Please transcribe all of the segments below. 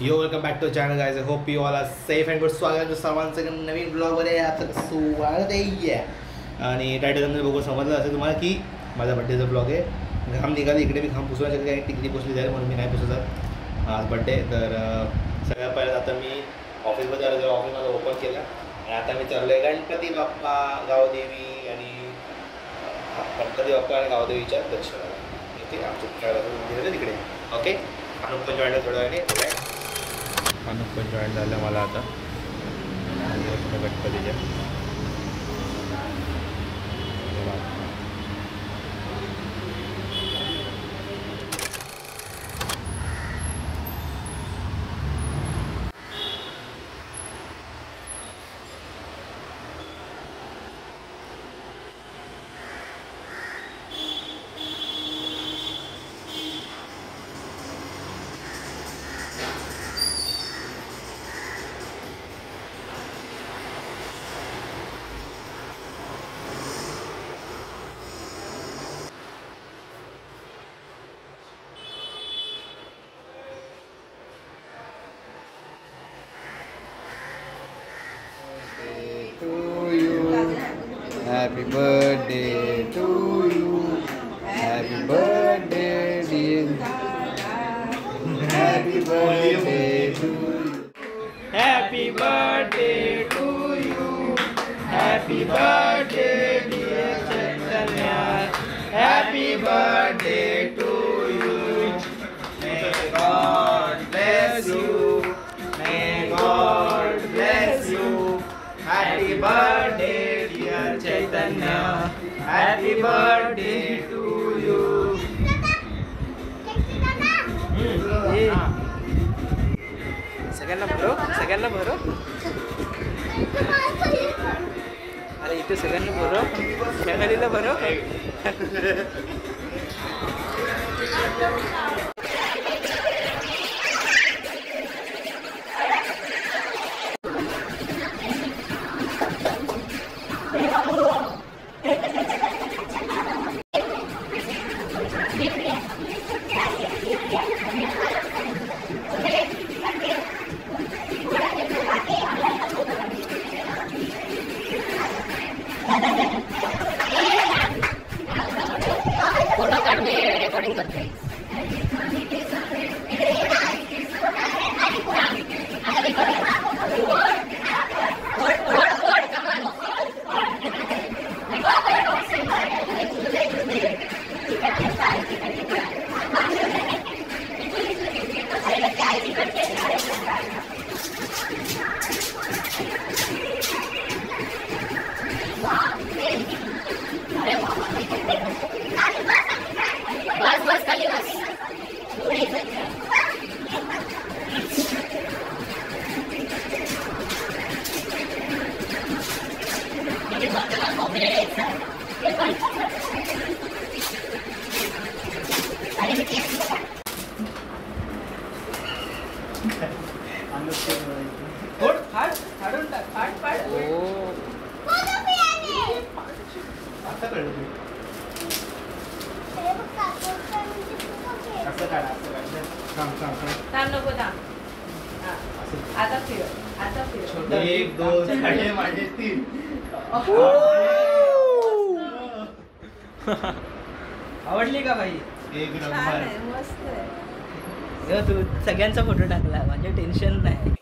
Yo welcome back to channel guys. I hope you all are safe and good. स्वागत सर्वांचं नवीन ब्लॉगमध्ये. आता स्वागत आहे आणि टायटलमध्ये बघून समजलं असेल तुम्हाला की माझा बड्डेचा ब्लॉग आहे. घाम निघाला इकडे मी घाम पुसवायचं काही टिकली पुसली जाईल म्हणून मी नाही पुसत आज बड्डे. तर सगळ्यात पहिलं आता मी ऑफिसमध्ये आलो. ऑफिस माझं ओपन केलं आणि आता मी चाललो आहे गणपती बाप्पा गावदेवी आणि गणपती बाप्पा आणि गावदेवीच्या दर्शनाला. इथे आमच्या मंदिर आहे तिकडे. ओके. अनुप पण जॉईन थोड्या वेळाने. अनुप पण जॉईन झालं मला आता गणपतीच्या. Happy birthday to you. Happy birthday dear. Happy birthday to you. Happy birthday to you. Happy birthday dear Chaitanya. Happy birthday to you. May God bless you. May God bless you. Happy birthday Chaitanya, happy birthday to you. सगळ्यांना भरो, सगळ्यांना भरो. अरे इथे सगळ्यांना भरो, फॅमिलीला भरो. एक दोन खडे माझे 3. आवडली का भाई? एक नंबर. मस्त आहे. तू सगळ्यांचा फोटो टाकला, म्हणजे टेन्शन नाही.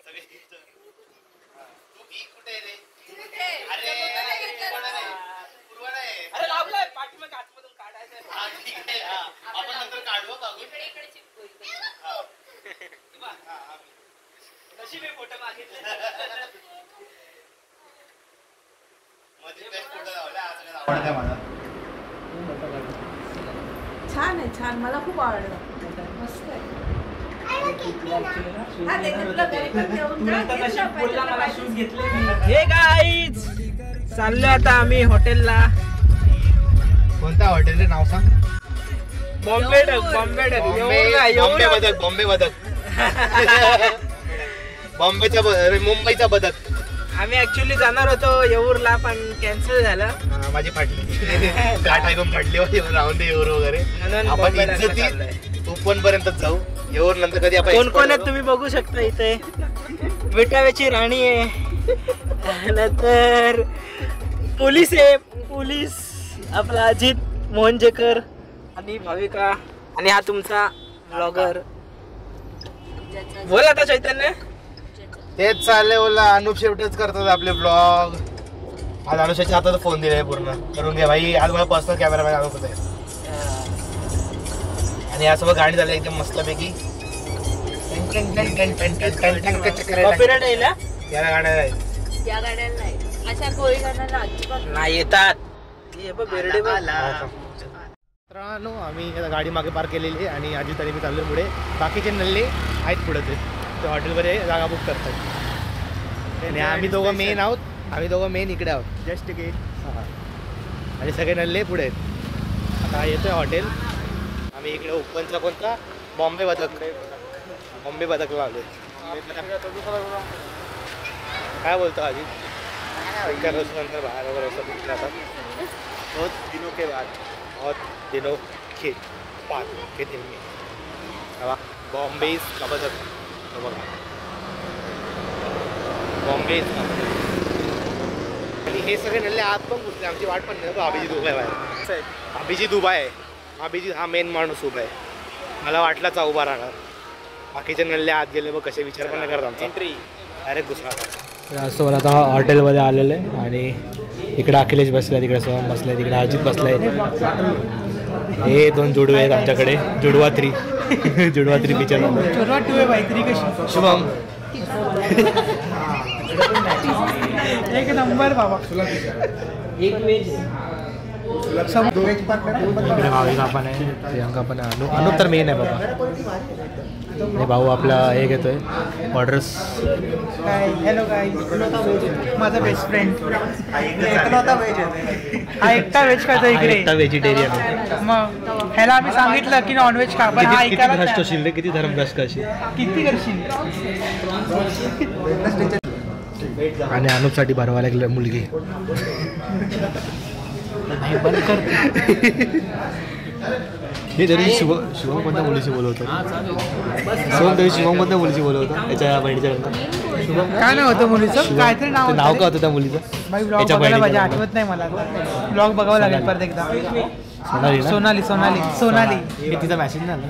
छान आहे, छान. मला खूप आवडलं. मस्त आहे. हे गाईज चाललो आता आम्ही हॉटेलला. कोणत्या हॉटेलचं नाव सांग? बॉम्बे डक. बॉम्बे डक. बॉम्बे बदक. बॉम्बे बदक. बॉम्बेचा मुंबईचा बदक. आम्ही ऍक्च्युअली जाणार होतो येऊरला पण कॅन्सल झालं. माझी फाटली गाठ ऐकून फाटली. राहून दे येऊर वगैरे. आपण इज्जती ओपन पर्यंत जाऊ. येऊन नंतर कधी आपण कोण कोण आहेत तुम्ही बघू शकता इथे. विटाव्याची राणी आहे, नंतर पोलीस आहे, पोलीस आपला अजित मोहनजेकर आणि भाविका, आणि हा तुमचा ब्लॉगर. बोल आता चैतन्य. तेच चाललंय बोला. अनुप शेवटेच करतात आपले ब्लॉग. आज अनुषाच्या हातात फोन दिलाय पूर्ण करून घ्या भाई. आज मला पर्सनल कॅमेरामॅन अनुप आहे. आणि यासोबत गाणी झाली एकदम मस्तपैकी. कॉपीराइट येईल हा? याला गाण्या या गाड्याला नाही, अशा कोळी गाण्याला अजिबात नाही येतात. हे बघ बेरडे बघ. मित्रांनो, आम्ही आता गाडी मागे पार्क केलेली आहे आणि आजी तरी मी चाललो पुढे. बाकीचे नल्ले आहेत पुढे, ते हॉटेलमध्ये जागा बुक करतात. आणि आम्ही दोघं मेन आहोत. आम्ही दोघं मेन इकडे आहोत जस्ट गेट. हां, आणि सगळे नल्ले पुढे आहेत. आता येतोय हॉटेल. आम्ही इकडे ओपनचा कोणता बॉम्बे बदकला आलो. काय बोलतो आजी? नंतर बाहेर वगैरे असं कुठलं आता बहुत दिनों के बाद के दिन में बॉम्बे का बदक. बघा बॉम्बे. आणि हे सगळे नल्ले आत पण घुसले. आमची वाट पण नाही. अभिजी दुबई आहे. अभिजी दुबई आहे. अभिजी हा मेन माणूस उभा आहे. मला वाटलाच उभा राहणार. बाकीचे नल्ले आत गेले बघ कसे. विचार पण नाही करत आमचा. एंट्री डायरेक्ट घुसला. असं मला आता हॉटेलमध्ये आलेलं आहे. आणि इकडे अखिलेश बसलाय, तिकडे सोहम बसलाय, तिकडे अजित बसलाय. हे दोन जुडवे आहेत आमच्याकडे. जुडवात्री जुडवात्री पिक्चर. शुभम एक नंबर बाबा. एक वेज इकडे भाविका पण आहे, प्रियांका पण आहे. अनुप तर मेन आहे बाबा. आणि भाऊ आपला हे घेतोय ऑर्डर्स. हॅलो गाईज, माझा बेस्ट फ्रेंड एकटा व्हेज खातो इकडे. एकटा व्हेजिटेरियन आहे. मग ह्याला आम्ही सांगितलं की नॉनव्हेज खा, पण हा किती ऐकायला भ्रष्ट असशील रे, किती धर्मभ्रष्ट करशील. किती करशील. आणि अनुपसाठी भरवा लागली मुलगी. बंद कर. हे तरी शिवम कोणत्या मुलीशी बोलवतो. शिवम तरी शिवम कोणत्या मुलीशी बोलवतो त्याच्या बहिणीच्या नंतर. काय नाव होतं मुलीचं? काहीतरी नाव नाव काय होतं त्या मुलीचं? भाई ब्लॉग बघायला पाहिजे, आठवत नाही मला. ब्लॉग बघावं लागेल परत एकदा. सोनाली सोनाली सोनाली. हे तिचा मॅसेज झाला.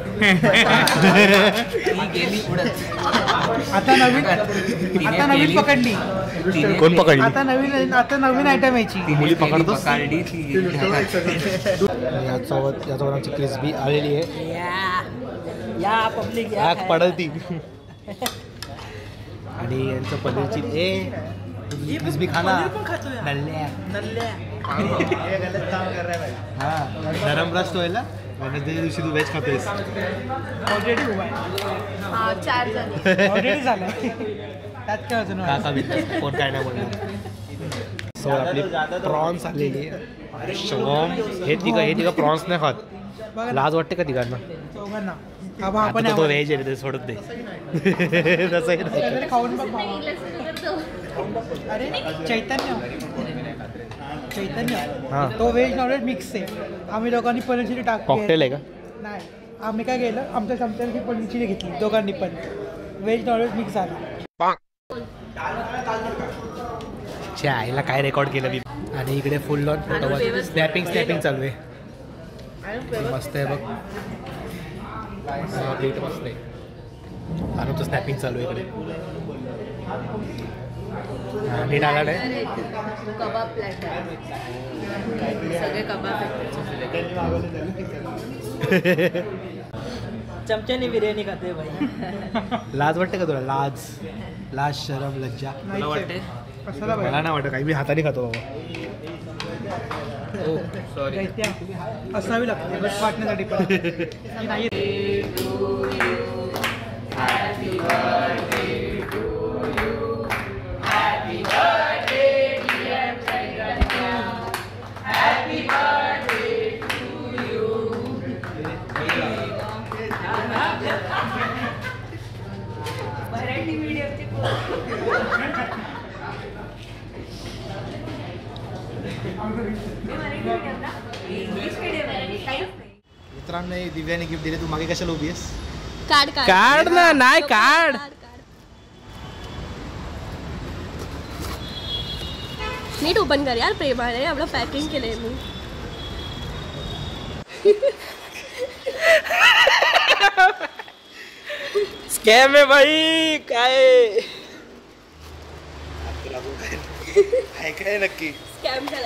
आता नवीन पकडली. कोण पकडली? आता नवीन आयटम यायची. मुली पकडतो. याच्यावर आमची क्रिस्पी आलेली आहे. या पब्लिक आग पडल ती. आणि यांचं पनीरची क्रिस्पी खाना. नल्ल्या हां, नरम रस तो आहे ना. त्या दिवशी तू व्हेज खातोयस. ऑलरेडी उभा आहे. 4 जण ऑलरेडी झालं. त्यात काय अजून काका बिल कोण काय नाही बोलणार. सो आपली प्रॉन्स आलेली आहे. शिवम हे तिघं प्रॉन्स नाही खात. लाज वाटते का तिघांना? चौघांना. आपण तो व्हेज आहे, सोडत दे. तसं खाऊन बघ. अरे चैतन्य हां, तो व्हेज नॉनव्हेज मिक्स आहे. आम्ही दोघांनी पनीर चिली टाकली. कॉकटेल आहे का? नाही, आम्ही काय केलं, आमच्या चमच्याची पनीर चिली घेतली दोघांनी पण. व्हेज नॉनव्हेज मिक्स झाला. आईला काय रेकॉर्ड केलं मी. आणि इकडे फुल लॉन फोटो स्नॅपिंग चालू आहे. मस्त आहे बघ. मस्त आहे. आणि तो स्नॅपिंग चालू आहे इकडे. नीट आला नाही. कबाब प्लॅटर, सगळे कबाब चमच्याने बिर्याणी खाते भाई. लाज वाटते का तुला? लाज शरम लज्जा मला वाटते. मला नाही वाटत काही. मी हाताने खातो बाबा. सॉरी, असावी लागते बस वाटण्यासाठी पण. नाही मित्रांनो दिव्याने गिफ्ट दिले. तू मागे कशाला उभी आहेस? काढ काढ ना, नाही काढ. नीट ओपन कर यार प्रेमाने, एवढं पॅकिंग केलंय मी. स्कॅम आहे भाई. काय काय नक्की स्कॅम झाला.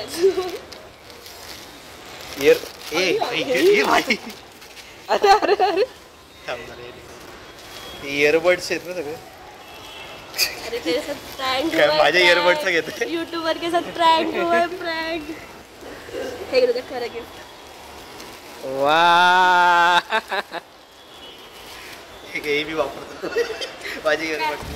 अरे अरे अरे इयरबड्स आहेत ना सगळे. अरे तेरे साथ प्रैंक काय माझ्या इयरबड्स घेते यूट्यूबर के साथ प्रैंक हुआ है, प्रैंक. हे घे तुझं खरं गिफ्ट. वा. हे मी वापरतो माझे इयरबड्स.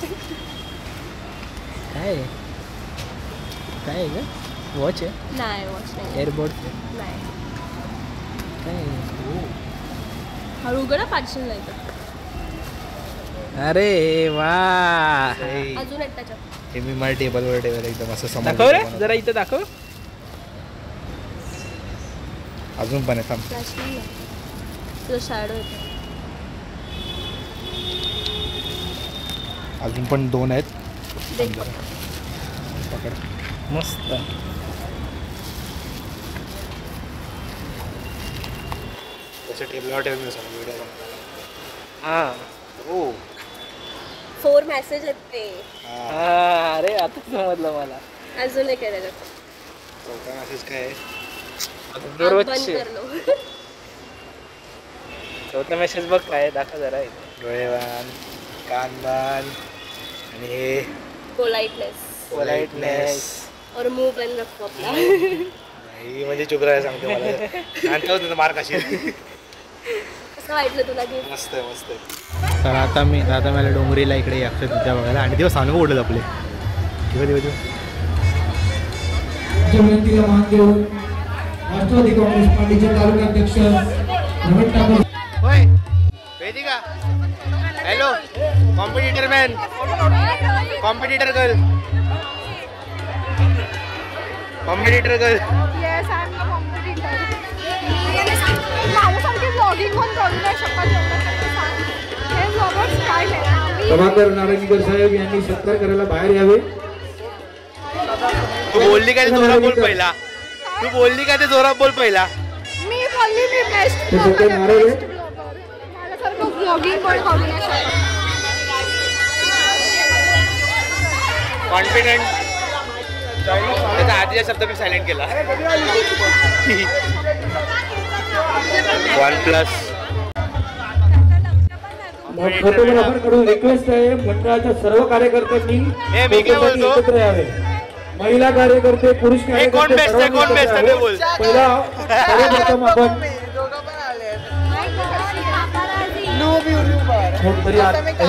काय काय आहे का? वॉच आहे? नाही वॉच नाही. एअरबोर्ड नाही. काय? हळू उघडा पाठशील नाही तर. अरे वा. अजून एक त्याच्यात. हे मी माझ्या टेबलवर ठेवलं एकदम असं समोर. दाखव रे जरा, इथं दाखव. अजून पण आहे थांब. फ्लॅश नाही आहे. तुझं शॅडो येतो. अजून पण 2 आहेत. देख पकड. मस्त. त्याच्या टेबलवर ठेवून मी सांगतो व्हिडिओ. हा. हो 4 मेसेज आहेत ते. अरे आता समजलं मला. अजून एक आहे त्याच्यात. चौथा मेसेज काय आहे? बंद दररोजचे कर लो. चौथा मेसेज बघ काय दाखव जरा. डोळे बांध, कान बांध आणि हे पोलाइटनेस और मुंह बंद रखो अपना. ही म्हणजे चुप राहायला सांगते मला. आणि मार कशी. कसं वाटलं तुला की? मस्त आहे मस्त आहे. तर आता मला डोंगरीला इकडे अक्षरशः बघायला आणि दिवस सांगू उडलं आपले. जयंतीला मान देऊन राष्ट्रवादी काँग्रेस पार्टीचे तालुकाध्यक्ष नवीन ठाकूर. होय Vedika. Hello competitor man, competitor girl, competitor girl. Yes I am the competitor. माझ्यासारखी ब्लॉगिंग कोण करू नाही शकत एवढं तरी सांग. हे ब्लॉगर्स काय नाही. प्रभाकर नारंगीकर साहेब यांनी सत्कार करायला बाहेर यावे. तू बोलली काय ते जोरात बोल पहिला. तू बोलली काय ते जोरात बोल पहिला. मी बोलली मी बेस्ट ते सगळे नारळ आहे. माझ्यासारखं ब्लॉगिंग कोण करू नाही शकत. कॉन्फिडंट. त्याचा आधीचा शब्द मी सायलेंट केला. OnePlus. फोटोग्राफरकडून रिक्वेस्ट आहे मंडळाच्या सर्व कार्यकर्त्यांनी मी काय बोलतो? एकत्र यावे. महिला कार्यकर्ते, पुरुष कोण बेस्ट आहे, कोण बेस्ट आहे ते बोल. पहिला सर्वप्रथम आपण कोणतरी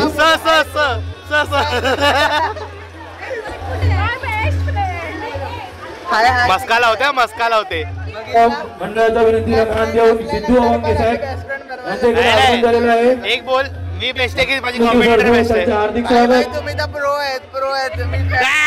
मस्का लावते, मस्का लावते. मंडळाच्या विनंतीला मान देऊन सिद्धू अवंके साहेब यांच्याकडे आगमन झालेलं आहे. एक बोल. मी बेस्ट आहे की माझी कॉम्पिटिटर बेस्ट आहे. हार्दिक स्वागत. तुम्ही तर प्रो आहेत तुम्ही.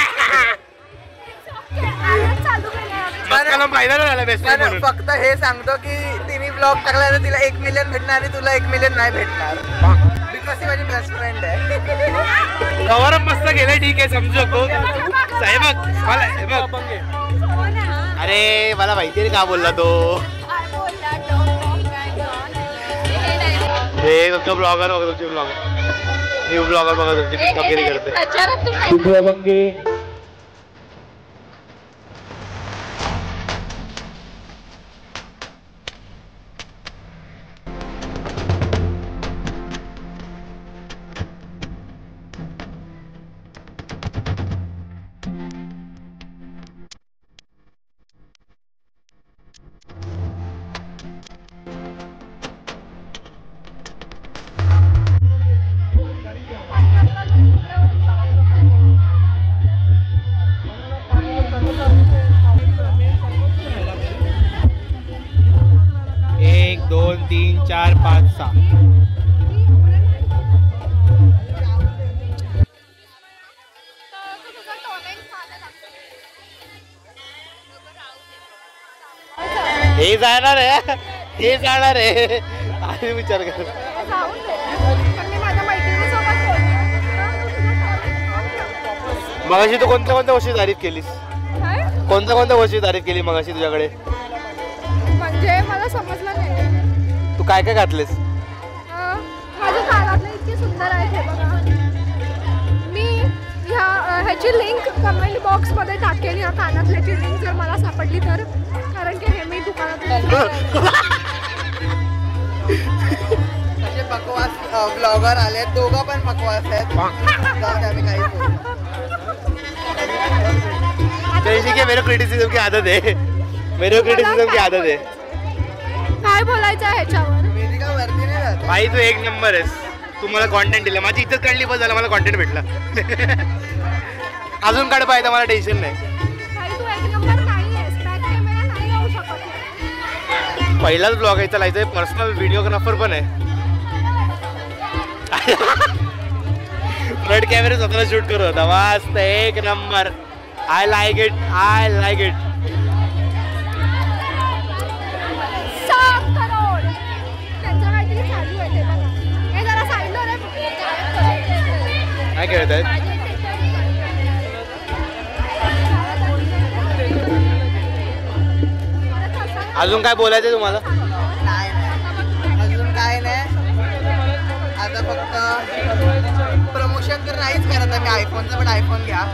मस्काला फायदा नाही झाला बेस्ट म्हणून. फक्त हे सांगतो की तिने ब्लॉग टाकला तर तिला 1 मिलियन भेटणार आणि तुला 1 मिलियन नाही भेटणार. बिकॉज ती माझी बेस्ट फ्रेंड आहे. कव्हर अप मस्त केलं ठीक आहे समजू शकतो. साहेब मला हे बघ. अरे मला माहिती आहे का बोलला तो. हे तुमचं ब्लॉगर बघा, तुमचे ब्लॉगर न्यू ब्लॉगर बघा तुमची टिकटॉकगिरी करते. सिद्धू अवंके एक 2 3 4 5 6. हे जाणार आहे, हे जाणार आहे. आणि विचार कर. जाऊन दे. मगाशी तू कोणत्या कोणत्या गोष्टी तारीफ केलीस? काय कोणत्या कोणत्या गोष्टी तारीफ केली मगाशी तुझ्याकडे? म्हणजे मला समजलं नाही. तू काय काय घातलेस? माझ्या कानातले इतके सुंदर आहेत हे बघा. मी ह्याची लिंक कमेंट बॉक्समध्ये टाकेन. या कानातल्याची लिंक जर मला सापडली तर, कारण की हे मी दुकानात असे बकवास ब्लॉगर आले, दोघं पण बकवास आहेत. आम्ही काही मेरे क्रिटिसिज्म की आदत है, मेरे क्रिटिसिज्म की आदत है. काय बोलायचं आहे ह्याच्यावर? वेदिका वरती नाही राहत. भाई तू एक नंबर आहेस. तू मला कॉन्टेंट दिलं, माझी इज्जत काढली बस झालं, मला कॉन्टेंट भेटला. अजून काढ पाहिजे, मला टेन्शन नाही. काही तू एक नंबर नाही आहेस. बॅक कॅमेरा नाही लावू शकत. पहिलाच ब्लॉग आहे चालायचं, पर्सनल व्हिडिओग्राफर पण आहे. फ्रंट कॅमेरा स्वतःला शूट करत होता. मस्त एक number. I like it, I like it. 7 crore त्यांचं काहीतरी चालू आहे ते बघा. हे जरा साईडला रे. काय खेळत आहेत? अजून काय बोलायचं तुम्हाला? नाही अजून काय नाही. आता फक्त प्रमोशन तर नाहीच करत आम्ही आयफोनचं, पण आयफोन घ्या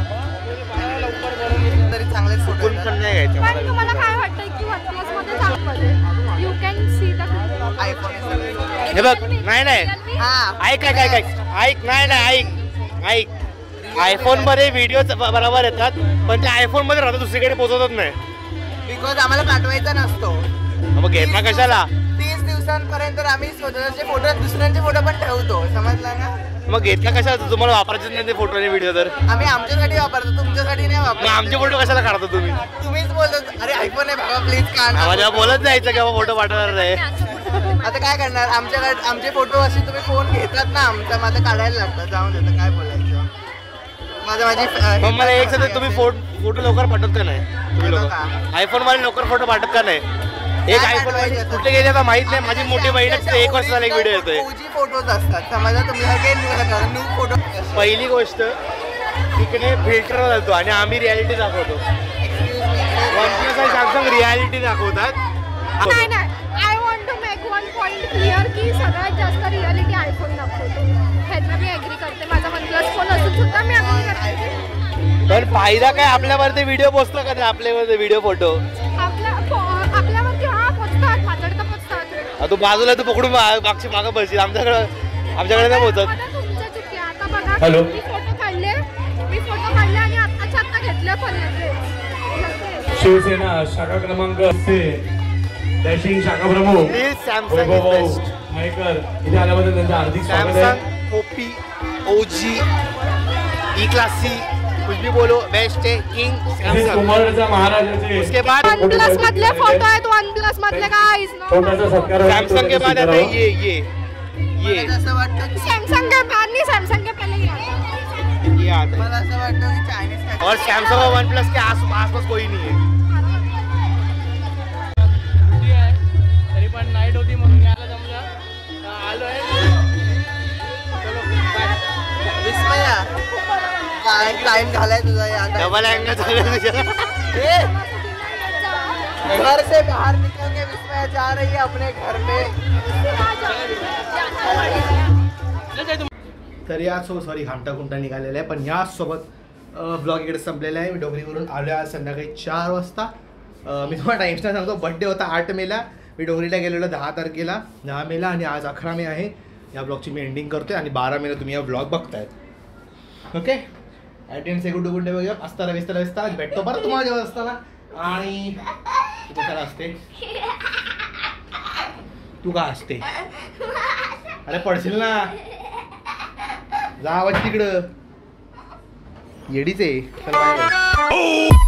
तरी चांगले फोटो. पण नाही घ्यायचं पण तुम्हाला काय वाटतं की OnePlus मध्ये चांगलं you can see the iPhone हे बघ. नाही नाही हा ऐक ऐक ऐक ऐक ऐक नाही नाही ऐक ऐक. आयफोन मध्ये व्हिडिओ बरोबर येतात, पण ते आयफोन मध्ये राहतात, दुसरीकडे पोहोचतच नाही. बिकॉज आम्हाला पाठवायचा नसतो. मग घेतला कशाला? 30 दिवसांपर्यंत आम्ही स्वतःचे फोटो, दुसऱ्यांचे फोटो पण ठेवतो, समजला ना. मग घेतला कशाला? तुम्हाला वापरायचे नाही ते फोटो आणि व्हिडिओ तर. आम्ही आमच्यासाठी वापरतो, तुमच्यासाठी नाही मग वापरतो. आमचे फोटो कशाला काढता तुम्ही? तुम्हीच बोलतो अरे आयफोन आहे बाबा प्लीज काढ. आम्हाला बोलत जायचं की फोटो पाठवणार नाही. आता काय करणार, आमच्याकडे आमचे फोटो असे तुम्ही फोन घेतात ना आमचा, माझं काढायला लागतं. जाऊन देतं, काय बोलायचं. माझी मग मला एक सांगा, तुम्ही फोटो लवकर पाठवत का नाही? तुम्ही लोक आयफोन वाले लवकर फोटो पाठवत का नाही? एक आयफोन कुठे गेले आता माहित नाही. माझी मोठी बहीण 1 वर्ष झाला एक व्हिडिओ येतोय. फोटोज असतात, समजा तुम्ही न्यू फोटो. पहिली गोष्ट तिकडे फिल्टर घालतो आणि आम्ही रियालिटी दाखवतो. OnePlus आणि सॅमसंग रियालिटी दाखवतात. नाही नाही. I want to make one point clear की सगळ्यात जास्त रियालिटी आयफोन दाखवतो. ह्याला मी ॲग्री करते. माझा OnePlus फोन असून सुद्धा मी ॲग्री करते. पण फायदा काय? आपल्यावरती व्हिडिओ पोचतो का नाही? आपल्यावरती व्हिडिओ फोटो आपल्यावरती हा पोचतात, माझ्याकडे पोचतात. तू बाजूला तू पकडून मागची मागं बसशील. आमच्याकडे नाही पोचत. तुमच्या चुकी. आता बघा हॅलो. मी फोटो काढले आणि आत्ताच्या आत्ता घेतले पण लगेच. शिवसेना शाखा क्रमांक से डॅशिंग शाखा प्रमुख please Samsung Vaibhav is best. Naikar इथे आल्याबद्दल त्यांचं हार्दिक स्वागत आहे. Samsung OP OG E class C कुछ भी बोलो बेस्ट है. King Samsung. कुमारचा महाराजाचे उसके बाद OnePlus मधले फोटो आहेत. OnePlus मधले गाइस. छोटासा सत्कार सैमसंग के बाद आता है ये मला असं वाटतं की सैमसंग के बाद नहीं, सैमसंग के पहले ही आता है. ये आता मला असं वाटतं की चायनीज है. और सैमसंग और OnePlus के आसपास कोई नहीं है. तरी पण नाईट होती म्हणून यायला जमलं. आलोय. विस्मया काय टाइम झालाय तुझा यार. डबल अँगल झालं तुझ्या. घर से बाहर निकल के विस्मया जा रही है अपने घर पे. तर या सॉरी घामटा कुंटा निघालेला आहे. पण यासोबत ब्लॉग इकडे संपलेला आहे. मी डोंगरीवरून आलो आज संध्याकाळी 4 वाजता. मी तुम्हाला टाईम्सला सांगतो, बड्डे होता 8 मेला. मी डोंगरीला गेलेलो 10 तारखेला, 10 मेला, आणि आज 11 मे आहे. या ब्लॉगची मी एंडिंग करतोय आणि 12 मेला तुम्ही या ब्लॉग बघतायत. ओके ॲटेंड से गुड गुड वगैरे असताना भेटतो परत तुम्हाला जेव्हा असताना. आणि तू कशाला असते? तू का असते? अरे पडशील ना. जा आवाज तिकडं. येडीच आहे. चल बाय.